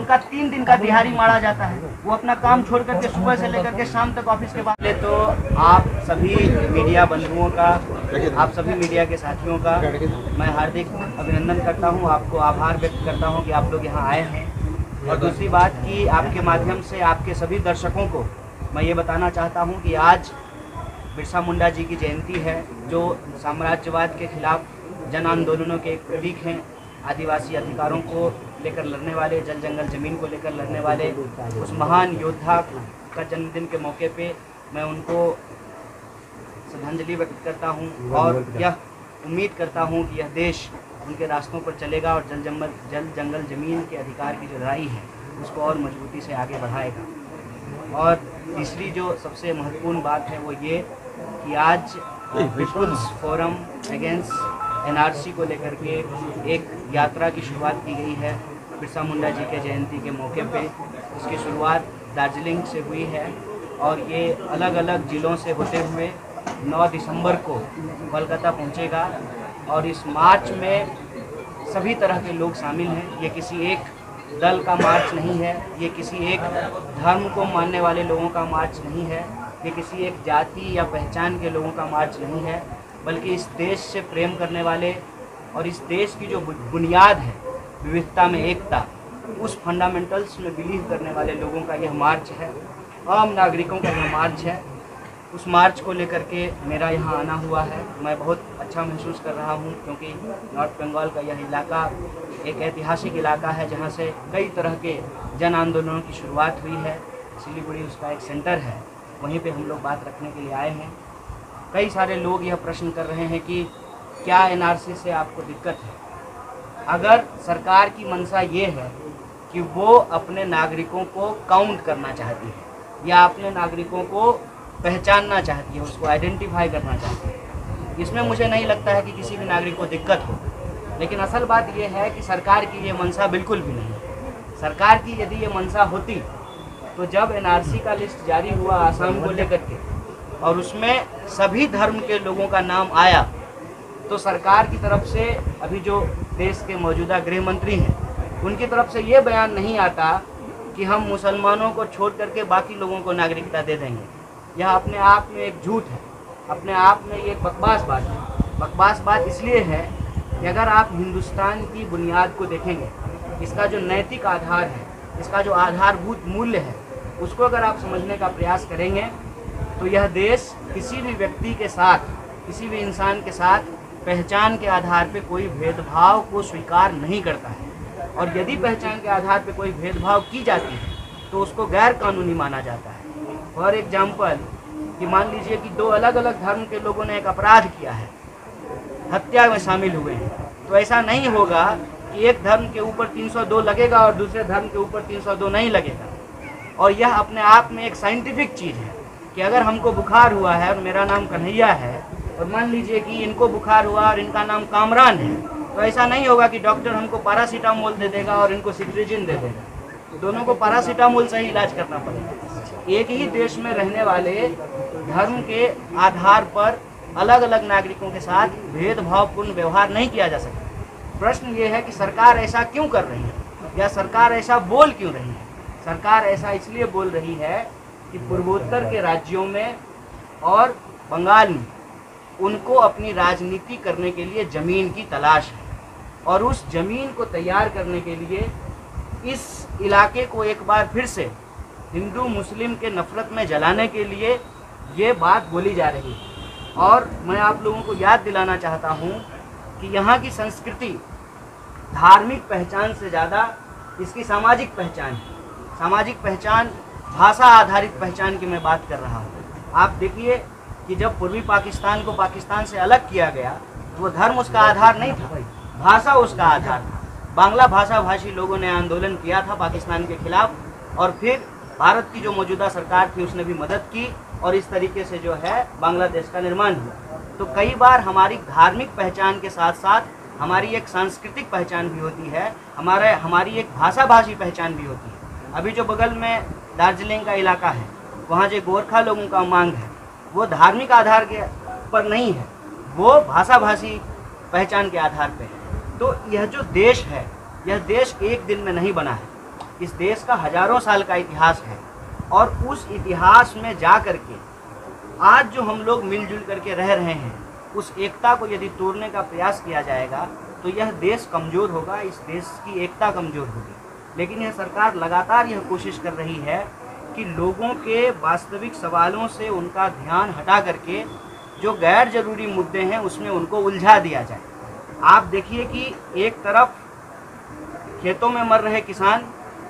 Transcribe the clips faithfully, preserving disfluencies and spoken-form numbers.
उनका तीन दिन का दिहाड़ी मारा जाता है। वो अपना काम छोड़ करके सुबह से लेकर के शाम तक ऑफिस के बाद। तो आप सभी मीडिया बंधुओं का, आप सभी मीडिया के साथियों का मैं हार्दिक अभिनंदन करता हूं, आपको आभार व्यक्त करता हूं कि आप लोग यहां आए हैं। और दूसरी बात कि आपके माध्यम से आपके सभी दर्शकों को मैं ये बताना चाहता हूं कि आज बिरसा मुंडा जी की जयंती है, जो साम्राज्यवाद के खिलाफ जन आंदोलनों के एक प्रतीक हैं। आदिवासी अधिकारों को लेकर लड़ने वाले, जल जंगल ज़मीन को लेकर लड़ने वाले उस महान योद्धा का जन्मदिन के मौके पे मैं उनको श्रद्धांजलि व्यक्त करता हूं और यह उम्मीद करता हूं कि यह देश उनके रास्तों पर चलेगा और जल जंगल जल जंगल ज़मीन के अधिकार की जो लड़ाई है उसको और मजबूती से आगे बढ़ाएगा। और तीसरी जो सबसे महत्वपूर्ण बात है वो ये कि आज पीपुल्स फोरम अगेंस्ट एनआरसी को लेकर के एक यात्रा की शुरुआत की गई है बिरसा मुंडा जी के जयंती के मौके पे। इसकी शुरुआत दार्जिलिंग से हुई है और ये अलग अलग ज़िलों से होते हुए नौ दिसंबर को कोलकाता पहुंचेगा। और इस मार्च में सभी तरह के लोग शामिल हैं। ये किसी एक दल का मार्च नहीं है, ये किसी एक धर्म को मानने वाले लोगों का मार्च नहीं है, ये किसी एक जाति या पहचान के लोगों का मार्च नहीं है, बल्कि इस देश से प्रेम करने वाले और इस देश की जो बुनियाद है विविधता में एकता, उस फंडामेंटल्स में बिलीव करने वाले लोगों का यह मार्च है, आम नागरिकों का यह मार्च है। उस मार्च को लेकर के मेरा यहाँ आना हुआ है। मैं बहुत अच्छा महसूस कर रहा हूँ क्योंकि नॉर्थ बंगाल का यह इलाका एक ऐतिहासिक इलाका है जहाँ से कई तरह के जन आंदोलनों की शुरुआत हुई है। सिलीगुड़ी उसका एक सेंटर है, वहीं पे हम लोग बात रखने के लिए आए हैं। कई सारे लोग यह प्रश्न कर रहे हैं कि क्या एनआरसी से आपको दिक्कत है। अगर सरकार की मंशा ये है कि वो अपने नागरिकों को काउंट करना चाहती है या अपने नागरिकों को पहचानना चाहती है, उसको आइडेंटिफाई करना चाहती है, इसमें मुझे नहीं लगता है कि किसी भी नागरिक को दिक्कत हो। लेकिन असल बात यह है कि सरकार की ये मंशा बिल्कुल भी नहीं है। सरकार की यदि ये मंशा होती तो जब एनआरसी का लिस्ट जारी हुआ आसाम को लेकर के और उसमें सभी धर्म के लोगों का नाम आया, तो सरकार की तरफ से अभी जो देश के मौजूदा गृह मंत्री हैं उनकी तरफ से ये बयान नहीं आता कि हम मुसलमानों को छोड़ करके बाकी लोगों को नागरिकता दे देंगे। यह अपने आप में एक झूठ है, अपने आप में ये एक बकवास बात है। बकवास बात इसलिए है कि अगर आप हिंदुस्तान की बुनियाद को देखेंगे, इसका जो नैतिक आधार है, इसका जो आधारभूत मूल्य है, उसको अगर आप समझने का प्रयास करेंगे तो यह देश किसी भी व्यक्ति के साथ, किसी भी इंसान के साथ पहचान के आधार पे कोई भेदभाव को स्वीकार नहीं करता है। और यदि पहचान के आधार पे कोई भेदभाव की जाती है तो उसको गैर कानूनी माना जाता है। फॉर एग्जाम्पल कि मान लीजिए कि दो अलग अलग धर्म के लोगों ने एक अपराध किया है, हत्या में शामिल हुए हैं, तो ऐसा नहीं होगा कि एक धर्म के ऊपर तीन सौ दो लगेगा और दूसरे धर्म के ऊपर तीन सौ दो नहीं लगेगा। और यह अपने आप में एक साइंटिफिक चीज़ है कि अगर हमको बुखार हुआ है और मेरा नाम कन्हैया है और मान लीजिए कि इनको बुखार हुआ और इनका नाम कामरान है, तो ऐसा नहीं होगा कि डॉक्टर हमको पैरासीटामोल दे देगा और इनको सिट्रिजिन दे देगा। दोनों को पैरासीटामोल से ही इलाज करना पड़ेगा। एक ही देश में रहने वाले धर्म के आधार पर अलग अलग नागरिकों के साथ भेदभावपूर्ण व्यवहार नहीं किया जा सकता। प्रश्न ये है कि सरकार ऐसा क्यों कर रही है या सरकार ऐसा बोल क्यों रही है। सरकार ऐसा इसलिए बोल रही है कि पूर्वोत्तर के राज्यों में और बंगाल में उनको अपनी राजनीति करने के लिए ज़मीन की तलाश है और उस ज़मीन को तैयार करने के लिए इस इलाके को एक बार फिर से हिंदू मुस्लिम के नफरत में जलाने के लिए ये बात बोली जा रही है। और मैं आप लोगों को याद दिलाना चाहता हूँ कि यहाँ की संस्कृति धार्मिक पहचान से ज़्यादा इसकी सामाजिक पहचान है। सामाजिक पहचान, भाषा आधारित पहचान की मैं बात कर रहा हूँ। आप देखिए कि जब पूर्वी पाकिस्तान को पाकिस्तान से अलग किया गया तो वो धर्म उसका आधार नहीं था, भाषा उसका आधार था। बांग्ला भाषा भाषी लोगों ने आंदोलन किया था पाकिस्तान के खिलाफ और फिर भारत की जो मौजूदा सरकार थी उसने भी मदद की और इस तरीके से जो है बांग्लादेश का निर्माण हुआ। तो कई बार हमारी धार्मिक पहचान के साथ साथ हमारी एक सांस्कृतिक पहचान भी होती है, हमारे हमारी एक भाषा भाषी पहचान भी होती है। अभी जो बगल में दार्जिलिंग का इलाका है वहाँ जो गोरखा लोगों का मांग है वो धार्मिक आधार के पर नहीं है, वो भाषा भाषी पहचान के आधार पर है। तो यह जो देश है, यह देश एक दिन में नहीं बना है। इस देश का हजारों साल का इतिहास है, और उस इतिहास में जा कर के आज जो हम लोग मिलजुल करके रह रहे हैं, उस एकता को यदि तोड़ने का प्रयास किया जाएगा तो यह देश कमज़ोर होगा, इस देश की एकता कमज़ोर होगी। लेकिन यह सरकार लगातार यह कोशिश कर रही है कि लोगों के वास्तविक सवालों से उनका ध्यान हटा करके जो गैर जरूरी मुद्दे हैं उसमें उनको उलझा दिया जाए। आप देखिए कि एक तरफ खेतों में मर रहे किसान,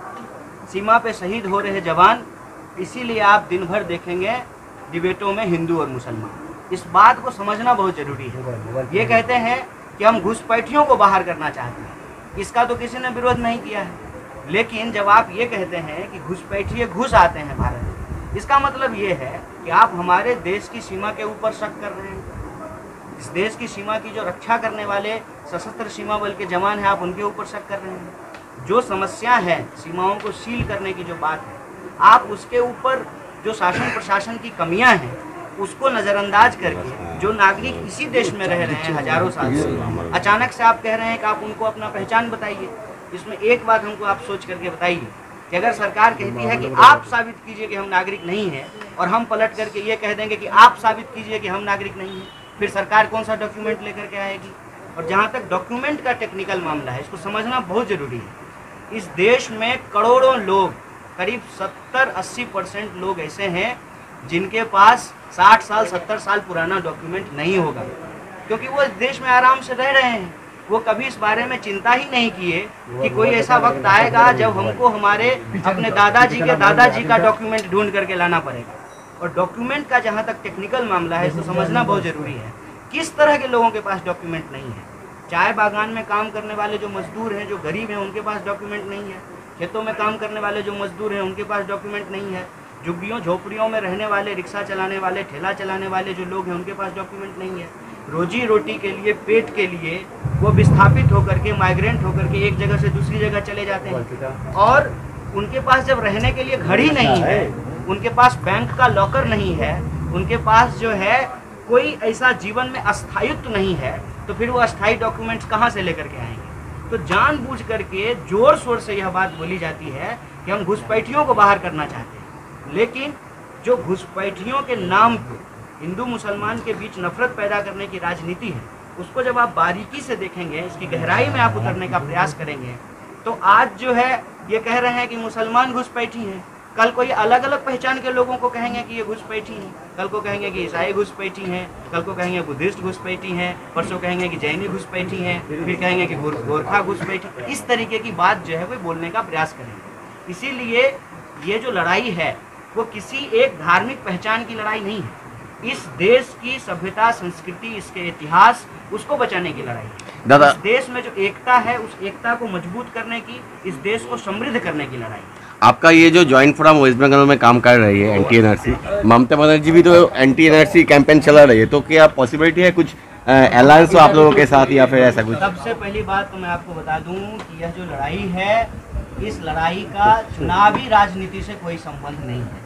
सीमा पे शहीद हो रहे जवान, इसीलिए आप दिन भर देखेंगे डिबेटों में हिंदू और मुसलमान। इस बात को समझना बहुत ज़रूरी है। ये कहते हैं कि हम घुसपैठियों को बाहर करना चाहते हैं, इसका तो किसी ने विरोध नहीं किया है, लेकिन जब आप ये कहते हैं कि घुसपैठिए घुस आते हैं भारत में, इसका मतलब ये है कि आप हमारे देश की सीमा के ऊपर शक कर रहे हैं। इस देश की सीमा की जो रक्षा करने वाले सशस्त्र सीमा बल के जवान हैं, आप उनके ऊपर शक कर रहे हैं। जो समस्या है सीमाओं को सील करने की जो बात है, आप उसके ऊपर जो शासन प्रशासन की कमियां हैं उसको नज़रअंदाज करके जो नागरिक इसी देश में रह रहे हैं हजारों साल से, अचानक से आप कह रहे हैं कि आप उनको अपना पहचान बताइए। इसमें एक बात हमको आप सोच करके बताइए कि अगर सरकार कहती है कि आप साबित कीजिए कि हम नागरिक नहीं हैं, और हम पलट करके ये कह देंगे कि आप साबित कीजिए कि हम नागरिक नहीं हैं, फिर सरकार कौन सा डॉक्यूमेंट लेकर के आएगी? और जहाँ तक डॉक्यूमेंट का टेक्निकल मामला है, इसको समझना बहुत ज़रूरी है। इस देश में करोड़ों लोग, करीब सत्तर अस्सी परसेंट लोग ऐसे हैं जिनके पास साठ साल सत्तर साल पुराना डॉक्यूमेंट नहीं होगा, क्योंकि वो इस देश में आराम से रह रहे हैं। वो कभी इस बारे में चिंता ही नहीं किए कि कोई ऐसा वक्त आएगा जब हमको हमारे अपने दादाजी के दादाजी का डॉक्यूमेंट ढूंढ करके लाना पड़ेगा। और डॉक्यूमेंट का जहाँ तक टेक्निकल मामला है, इसको समझना बहुत ज़रूरी है। किस तरह के लोगों के पास डॉक्यूमेंट नहीं है? चाय बागान में काम करने वाले जो मजदूर हैं, जो गरीब हैं, उनके पास डॉक्यूमेंट नहीं है। खेतों में काम करने वाले जो मजदूर हैं, उनके पास डॉक्यूमेंट नहीं है। झुग्गियों झोपड़ियों में रहने वाले, रिक्शा चलाने वाले, ठेला चलाने वाले जो लोग हैं, उनके पास डॉक्यूमेंट नहीं है। रोजी रोटी के लिए, पेट के लिए वो विस्थापित होकर के, माइग्रेंट होकर के एक जगह से दूसरी जगह चले जाते हैं, और उनके पास जब रहने के लिए घर ही नहीं है, उनके पास बैंक का लॉकर नहीं है, उनके पास जो है कोई ऐसा जीवन में अस्थायित्व नहीं है, तो फिर वो अस्थायी डॉक्यूमेंट्स कहाँ से लेकर के आएंगे? तो जानबूझ करके जोर शोर से यह बात बोली जाती है कि हम घुसपैठियों को बाहर करना चाहते हैं, लेकिन जो घुसपैठियों के नाम पे हिंदू मुसलमान के बीच नफरत पैदा करने की राजनीति है, उसको जब आप बारीकी से देखेंगे, इसकी गहराई में आप उतरने का प्रयास करेंगे, तो आज जो है ये कह रहे हैं कि मुसलमान घुसपैठी हैं, कल कोई अलग अलग पहचान के लोगों को कहेंगे कि ये घुसपैठी हैं, कल को कहेंगे कि ईसाई घुसपैठी हैं, कल को कहेंगे बुद्धिस्ट घुसपैठी हैं, परसों कहेंगे कि जैनी घुसपैठी हैं, फिर कहेंगे कि गोरखा घुसपैठी। इस तरीके की बात जो है वो बोलने का प्रयास करेंगे। इसीलिए ये जो लड़ाई है वो किसी एक धार्मिक पहचान की लड़ाई नहीं है, इस देश की सभ्यता, संस्कृति, इसके इतिहास, उसको बचाने की लड़ाई है। दादा, इस देश में जो एकता है, उस एकता को मजबूत करने की, इस देश को समृद्ध करने की लड़ाई। आपका ये जो ज्वाइंट फोरम वेस्ट बंगाल में काम कर रही है, एंटी एनआरसी, ममता बनर्जी भी तो एंटी एनआरसी कैंपेन चला रही है, तो क्या पॉसिबिलिटी है कुछ अलायंस हो आप लोगों के साथ, या फिर ऐसा कुछ? सबसे पहली बात तो मैं आपको बता दूं कि यह जो लड़ाई है, इस लड़ाई का चुनावी राजनीति से कोई संबंध नहीं है।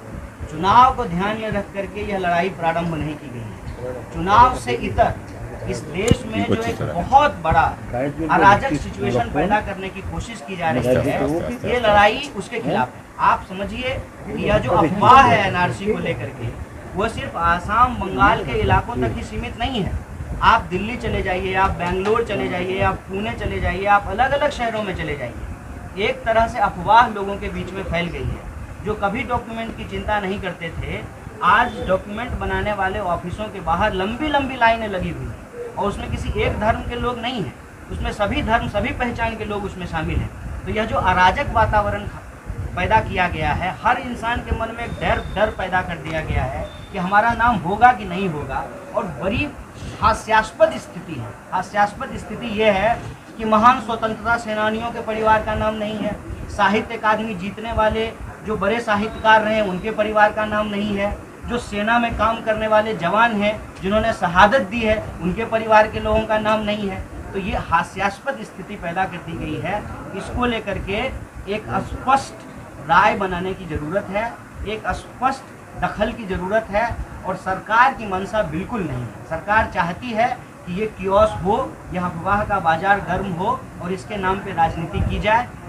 चुनाव को ध्यान में रख करके यह लड़ाई प्रारंभ नहीं की गई है। चुनाव से इतर इस देश में जो एक बहुत बड़ा अराजक सिचुएशन पैदा करने की कोशिश की जा रही है, ये लड़ाई उसके खिलाफ है। आप समझिए कि यह जो अफवाह है एनआरसी को लेकर के, वो सिर्फ आसाम, बंगाल के इलाकों तक ही सीमित नहीं है। आप दिल्ली चले जाइए, आप बेंगलोर चले जाइए, आप पुणे चले जाइए, आप अलग अलग शहरों में चले जाइए, एक तरह से अफवाह लोगों के बीच में फैल गई है। जो कभी डॉक्यूमेंट की चिंता नहीं करते थे, आज डॉक्यूमेंट बनाने वाले ऑफिसों के बाहर लंबी लंबी लाइनें लगी हुई हैं, और उसमें किसी एक धर्म के लोग नहीं हैं, उसमें सभी धर्म, सभी पहचान के लोग उसमें शामिल हैं। तो यह जो अराजक वातावरण पैदा किया गया है, हर इंसान के मन में एक डर डर पैदा कर दिया गया है कि हमारा नाम होगा कि नहीं होगा। और बड़ी हास्यास्पद स्थिति है। हास्यास्पद स्थिति ये है कि महान स्वतंत्रता सेनानियों के परिवार का नाम नहीं है, साहित्य अकादमी जीतने वाले जो बड़े साहित्यकार रहे उनके परिवार का नाम नहीं है, जो सेना में काम करने वाले जवान हैं जिन्होंने शहादत दी है उनके परिवार के लोगों का नाम नहीं है। तो ये हास्यास्पद स्थिति पैदा कर दी गई है। इसको लेकर के एक स्पष्ट राय बनाने की ज़रूरत है, एक स्पष्ट दखल की ज़रूरत है, और सरकार की मंशा बिल्कुल नहीं है। सरकार चाहती है कि ये कियोस हो, यह अफवाह का बाजार गर्म हो और इसके नाम पे राजनीति की जाए।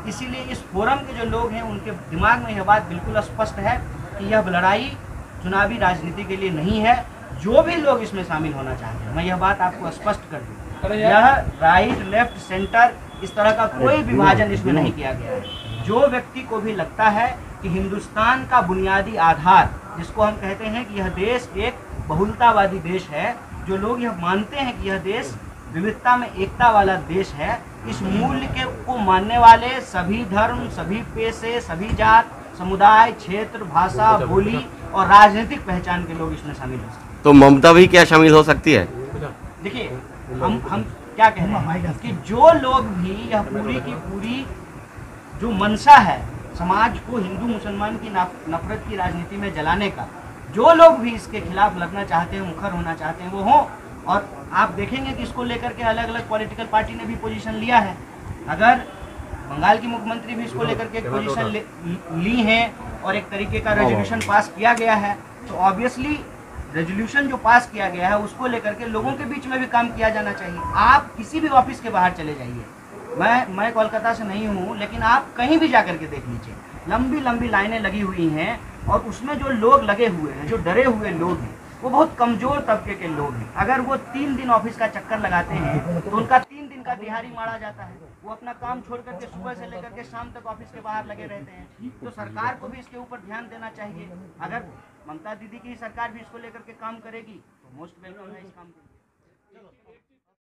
इसीलिए इस फोरम के जो लोग हैं उनके दिमाग में यह बात बिल्कुल स्पष्ट है कि यह लड़ाई चुनावी राजनीति के लिए नहीं है। जो भी लोग इसमें शामिल होना चाहते हैं, मैं यह बात आपको स्पष्ट कर दूं, यह राइट लेफ्ट सेंटर इस तरह का कोई विभाजन इसमें नहीं किया गया है। जो व्यक्ति को भी लगता है कि हिंदुस्तान का बुनियादी आधार, जिसको हम कहते हैं कि यह देश एक बहुलतावादी देश है, जो लोग यह मानते हैं कि यह देश विविधता में एकता वाला देश है, इस मूल्य के को मानने वाले सभी धर्म, सभी पेशे, सभी जात, समुदाय, क्षेत्र, भाषा, बोली और राजनीतिक पहचान के लोग इसमें शामिल हो सकते हैं। तो ममता भी क्या शामिल हो सकती है? देखिए, हम हम क्या कह रहे हैं कि जो लोग भी यह पूरी की पूरी जो मंशा है समाज को हिंदू मुसलमान की नफरत की राजनीति में जलाने का, जो लोग भी इसके खिलाफ लड़ना चाहते हैं, मुखर होना चाहते हैं, वो हों। और आप देखेंगे कि इसको लेकर के अलग अलग पॉलिटिकल पार्टी ने भी पोजीशन लिया है। अगर बंगाल की मुख्यमंत्री भी इसको लेकर के एक पोजीशन ली है और एक तरीके का रेजोल्यूशन पास किया गया है, तो ऑब्वियसली रेजोल्यूशन जो पास किया गया है उसको लेकर के लोगों के बीच में भी काम किया जाना चाहिए। आप किसी भी ऑफिस के बाहर चले जाइए, मैं मैं कोलकाता से नहीं हूँ, लेकिन आप कहीं भी जाकर के देख लीजिए, लंबी लंबी लाइनें लगी हुई हैं और उसमें जो लोग लगे हुए हैं, जो डरे हुए लोग हैं, वो बहुत कमजोर तबके के लोग हैं। अगर वो तीन दिन ऑफिस का चक्कर लगाते हैं तो उनका तीन दिन का दिहाड़ी मारा जाता है। वो अपना काम छोड़ करके सुबह से लेकर के शाम तक ऑफिस के बाहर लगे रहते हैं। तो सरकार को भी इसके ऊपर ध्यान देना चाहिए। अगर ममता दीदी की सरकार भी इसको लेकर के काम करेगी तो मोस्ट वेलकम है इस काम के लिए।